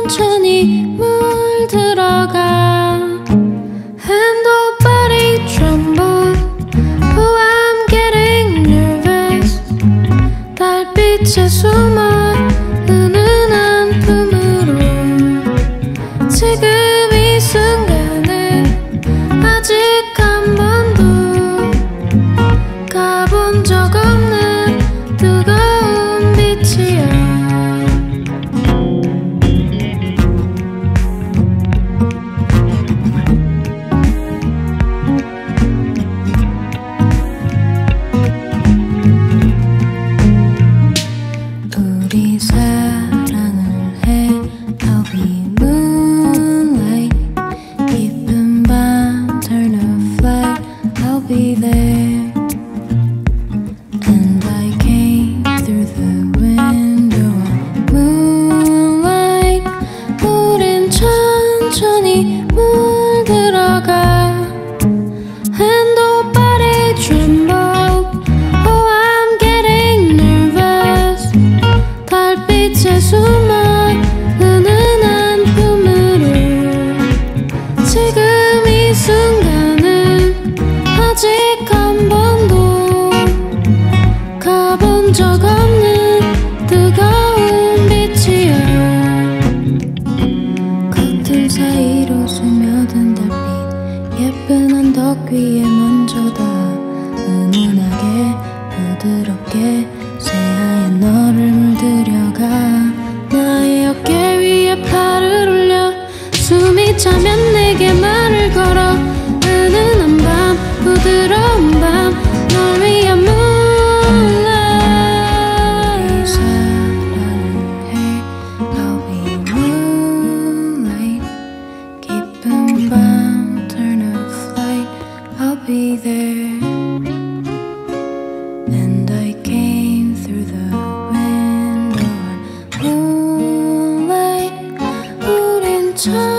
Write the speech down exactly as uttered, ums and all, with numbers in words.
천천히 물들어가. And nobody tremble. Oh, I'm getting nervous. 달빛에 숨어 은은한 품으로. 지금 이 순간은 아직 한 번도 가본 적 없는 뜨거운 빛이야. 우리 사랑을 해. I'll be moonlight. 깊은 밤 turn off light. I'll be there. And I came through the window of moonlight. 우린 천천히 물들어가. And nobody tremble. Oh, I'm getting nervous. 달빛에 숨어 은은한 품으로. 지금 이 순간은 아직 한 번도 가본 적 없는 뜨거운 빛이야. 커튼 사이로 스며든 달빛. 예쁜 언덕 위에 먼저 다 은은하게 부드럽게 새하얀 너를 물들여가. 나의 어깨 위에 팔을 올려 숨이 차면 내게 말을 걸어. 은은한 밤 부드러운 밤 널 위한 moonlight. 사랑을 해. I'll be moonlight. 깊은 밤 turn off light. I'll be there. And I came through the window of moonlight. 우린 참